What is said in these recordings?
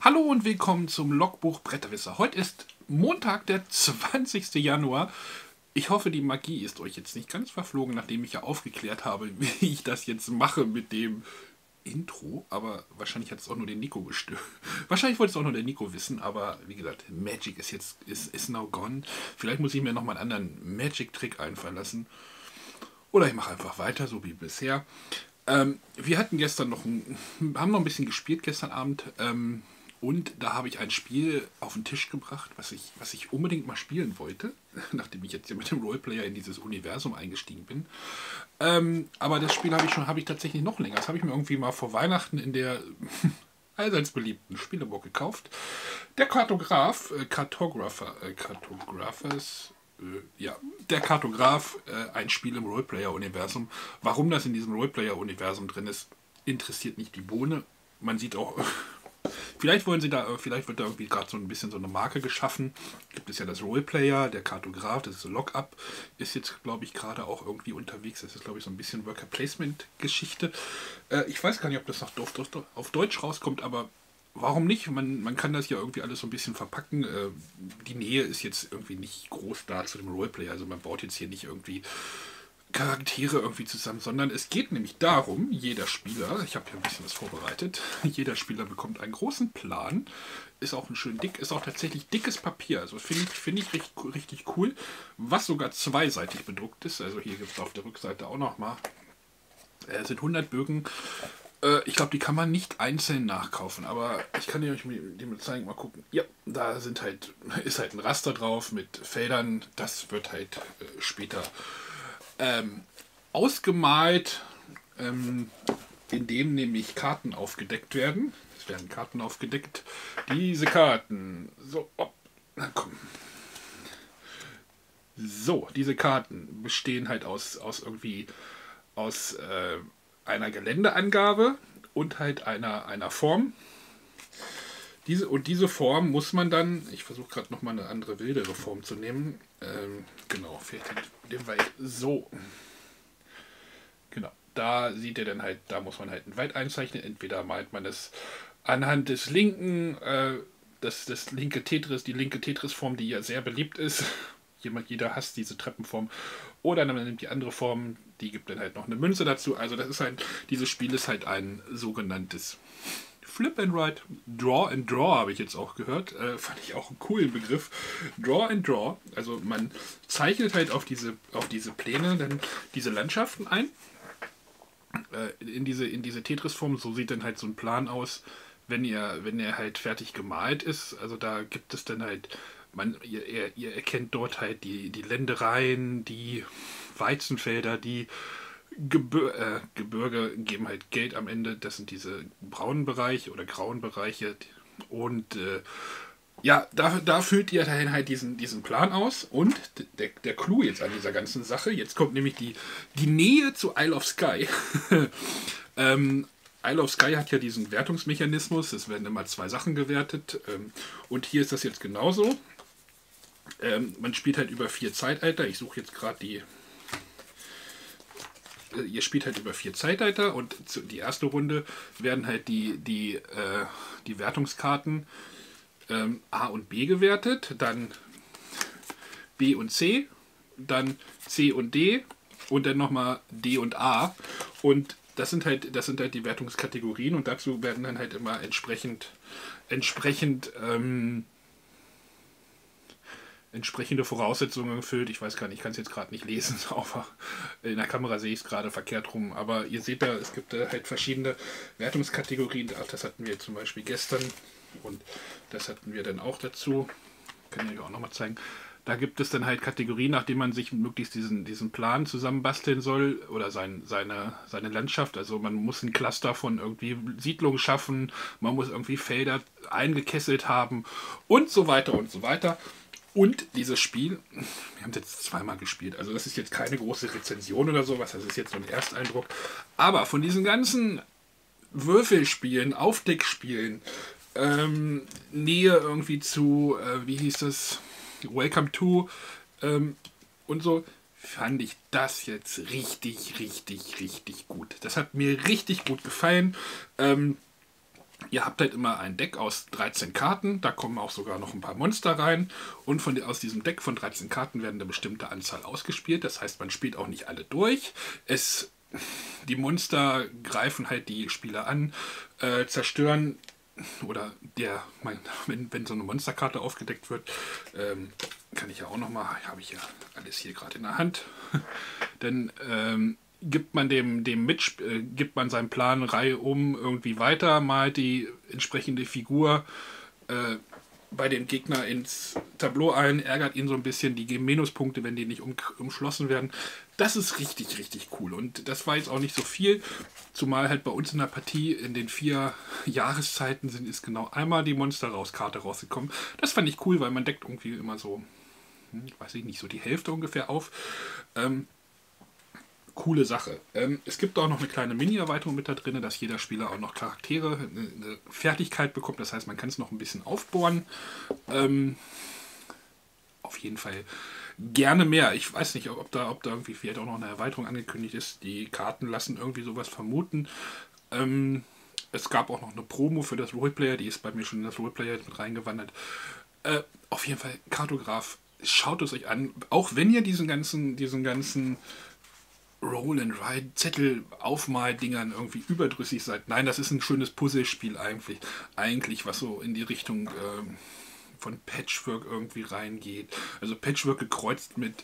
Hallo und willkommen zum Logbuch Bretterwisser. Heute ist Montag, der 20. Januar. Ich hoffe, die Magie ist euch jetzt nicht ganz verflogen, nachdem ich ja aufgeklärt habe, wie ich das jetzt mache mit dem Intro. Aber wahrscheinlich hat es auch nur den Nico gestört. Wahrscheinlich wollte es auch nur der Nico wissen, aber wie gesagt, Magic ist jetzt is now gone. Vielleicht muss ich mir nochmal einen anderen Magic-Trick einfallen lassen. Oder ich mache einfach weiter, so wie bisher. Wir hatten gestern haben noch ein bisschen gespielt gestern Abend. Und da habe ich ein Spiel auf den Tisch gebracht, was ich unbedingt mal spielen wollte, nachdem ich jetzt hier mit dem Roleplayer in dieses Universum eingestiegen bin. Aber das Spiel habe ich tatsächlich noch länger. Das habe ich mir irgendwie mal vor Weihnachten in der allseits beliebten Spieleburg gekauft. Der Kartograf, der Kartograf, ein Spiel im Roleplayer-Universum. Warum das in diesem Roleplayer-Universum drin ist, interessiert nicht die Bohne. Man sieht auch... Vielleicht wird da irgendwie gerade so ein bisschen so eine Marke geschaffen. Gibt es ja das Roleplayer, der Kartograf, das ist so Lockup, ist jetzt, glaube ich, gerade auch irgendwie unterwegs. Das ist, glaube ich, so ein bisschen Worker-Placement-Geschichte. Ich weiß gar nicht, ob das noch auf Deutsch rauskommt, aber warum nicht? Man kann das ja irgendwie alles so ein bisschen verpacken. Die Nähe ist jetzt irgendwie nicht groß da zu dem Roleplayer. Also man baut jetzt hier nicht irgendwie Charaktere irgendwie zusammen, sondern es geht nämlich darum, jeder Spieler, ich habe hier ein bisschen was vorbereitet, jeder Spieler bekommt einen großen Plan, ist auch ein schön dick, ist auch tatsächlich dickes Papier, also finde ich richtig cool, was sogar zweiseitig bedruckt ist, also hier gibt es auf der Rückseite auch nochmal, es sind 100 Bögen, ich glaube, die kann man nicht einzeln nachkaufen, aber ich kann euch die mal zeigen, mal gucken. Ja, da ist halt ein Raster drauf mit Feldern, das wird halt später ausgemalt, indem nämlich Karten aufgedeckt werden. Es werden Karten aufgedeckt. Diese Karten. So, na komm. So, diese Karten bestehen halt aus einer Geländeangabe und halt einer Form. Diese Form muss man dann, ich versuche gerade nochmal eine andere, wildere Form zu nehmen. Genau, den Wald so. Genau, da sieht ihr dann halt, da muss man halt einen Wald einzeichnen. Entweder malt man es anhand des linken, das linke Tetris, die linke Tetris-Form, die ja sehr beliebt ist. Jeder hasst diese Treppenform. Oder man nimmt die andere Form, die gibt dann halt noch eine Münze dazu. Also das ist dieses Spiel ist halt ein sogenanntes Flip and Write, Draw and Draw habe ich jetzt auch gehört. Fand ich auch einen coolen Begriff. Draw and Draw. Also man zeichnet halt auf diese Pläne dann diese Landschaften ein. In diese Tetris-Form. So sieht dann halt so ein Plan aus, wenn er halt fertig gemalt ist. Also da gibt es dann halt, ihr erkennt dort halt die Ländereien, die Weizenfelder, die Gebirge geben halt Geld am Ende. Das sind diese braunen Bereiche oder grauen Bereiche. Und ja, da füllt ihr dann halt diesen Plan aus. Und der Clou jetzt an dieser ganzen Sache, jetzt kommt nämlich die Nähe zu Isle of Skye. Isle of Skye hat ja diesen Wertungsmechanismus. Es werden immer 2 Sachen gewertet. Und hier ist das jetzt genauso. Man spielt halt über 4 Zeitalter. Ich suche jetzt gerade ihr spielt halt über 4 Zeitalter und die erste Runde werden halt die Wertungskarten A und B gewertet, dann B und C, dann C und D und dann nochmal D und A. Und das sind halt die Wertungskategorien und dazu werden dann halt immer entsprechende Voraussetzungen erfüllt. Ich weiß gar nicht, ich kann es jetzt gerade nicht lesen. In der Kamera sehe ich es gerade verkehrt rum. Aber ihr seht da, es gibt halt verschiedene Wertungskategorien. Ach, das hatten wir zum Beispiel gestern und das hatten wir dann auch dazu. Kann ich euch auch nochmal zeigen. Da gibt es dann halt Kategorien, nachdem man sich möglichst diesen Plan zusammenbasteln soll oder seine Landschaft. Also man muss ein Cluster von irgendwie Siedlungen schaffen, man muss irgendwie Felder eingekesselt haben und so weiter und so weiter. Und dieses Spiel, wir haben es jetzt 2-mal gespielt, also das ist jetzt keine große Rezension oder sowas, das ist jetzt so ein Ersteindruck. Aber von diesen ganzen Würfelspielen, Aufdeckspielen, Nähe irgendwie zu, wie hieß das, Welcome to und so, fand ich das jetzt richtig gut. Das hat mir richtig gut gefallen. Ihr habt halt immer ein Deck aus 13 Karten, da kommen auch sogar noch ein paar Monster rein und aus diesem Deck von 13 Karten werden eine bestimmte Anzahl ausgespielt, das heißt, man spielt auch nicht alle durch. Die Monster greifen halt die Spieler an, zerstören oder wenn so eine Monsterkarte aufgedeckt wird, kann ich ja auch nochmal, habe ich ja alles hier gerade in der Hand, dann gibt man gibt man seinen Plan Reihe um irgendwie weiter, malt die entsprechende Figur bei dem Gegner ins Tableau ein, ärgert ihn so ein bisschen, die geben Minuspunkte, wenn die nicht umschlossen werden. Das ist richtig, richtig cool. Und das war jetzt auch nicht so viel, zumal halt bei uns in der Partie in den 4 Jahreszeiten ist genau einmal die Monster-Karte rausgekommen. Das fand ich cool, weil man deckt irgendwie immer so, ich weiß nicht, so die Hälfte ungefähr auf. Coole Sache. Es gibt auch noch eine kleine Mini-Erweiterung mit da drin, dass jeder Spieler auch noch Charaktere, eine Fertigkeit bekommt. Das heißt, man kann es noch ein bisschen aufbohren. Auf jeden Fall gerne mehr. Ich weiß nicht, ob da irgendwie vielleicht auch noch eine Erweiterung angekündigt ist. Die Karten lassen irgendwie sowas vermuten. Es gab auch noch eine Promo für das Roleplayer, die ist bei mir schon in das Roleplayer mit reingewandert. Auf jeden Fall, Kartograf, schaut es euch an. Auch wenn ihr diesen ganzen Roll and Ride Zettel Aufmal-Dingern irgendwie überdrüssig seid. Nein, das ist ein schönes Puzzlespiel eigentlich, was so in die Richtung von Patchwork irgendwie reingeht. Also Patchwork gekreuzt mit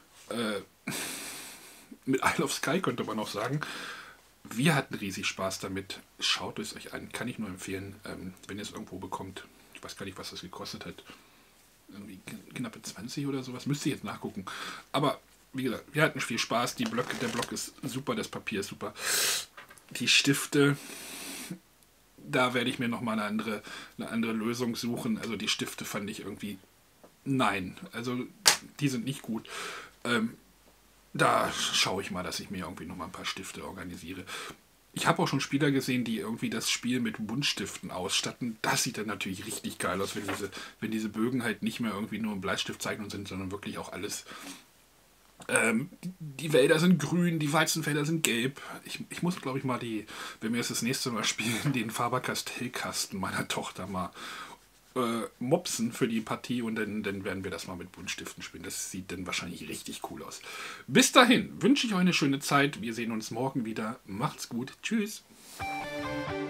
Isle of Skye könnte man auch sagen. Wir hatten riesig Spaß damit. Schaut es euch an. Kann ich nur empfehlen, wenn ihr es irgendwo bekommt. Ich weiß gar nicht, was das gekostet hat. Irgendwie knappe 20 oder sowas. Müsste ich jetzt nachgucken. Aber wie gesagt, wir hatten viel Spaß. Der Block ist super, das Papier ist super. Die Stifte, da werde ich mir nochmal eine andere Lösung suchen. Also die Stifte fand ich irgendwie, nein, also die sind nicht gut. Da schaue ich mal, dass ich mir irgendwie nochmal ein paar Stifte organisiere. Ich habe auch schon Spieler gesehen, die irgendwie das Spiel mit Buntstiften ausstatten. Das sieht dann natürlich richtig geil aus, wenn diese Bögen halt nicht mehr irgendwie nur ein Bleistiftzeichnung sind, sondern wirklich auch alles. Die Wälder sind grün, die Weizenfelder sind gelb. Ich muss, glaube ich, mal wenn wir das nächste Mal spielen, den Faber-Castell-Kasten meiner Tochter mal mopsen für die Partie und dann werden wir das mal mit Buntstiften spielen. Das sieht dann wahrscheinlich richtig cool aus. Bis dahin wünsche ich euch eine schöne Zeit. Wir sehen uns morgen wieder. Macht's gut. Tschüss.